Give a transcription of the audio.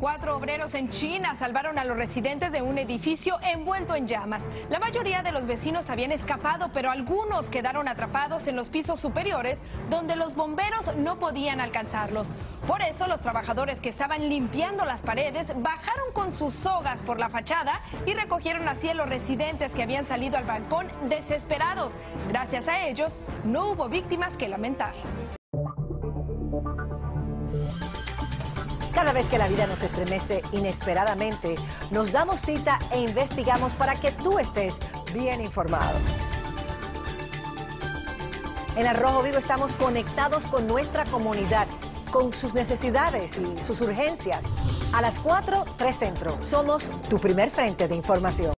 4 obreros en China salvaron a los residentes de un edificio envuelto en llamas. La mayoría de los vecinos habían escapado, pero algunos quedaron atrapados en los pisos superiores, donde los bomberos no podían alcanzarlos. Por eso, los trabajadores que estaban limpiando las paredes bajaron con sus sogas por la fachada y recogieron así a los residentes que habían salido al balcón desesperados. Gracias a ellos, no hubo víctimas que lamentar. Cada vez que la vida nos estremece inesperadamente, nos damos cita e investigamos para que tú estés bien informado. En Al Rojo Vivo estamos conectados con nuestra comunidad, con sus necesidades y sus urgencias. A las 4, 3 Centro. Somos tu primer frente de información.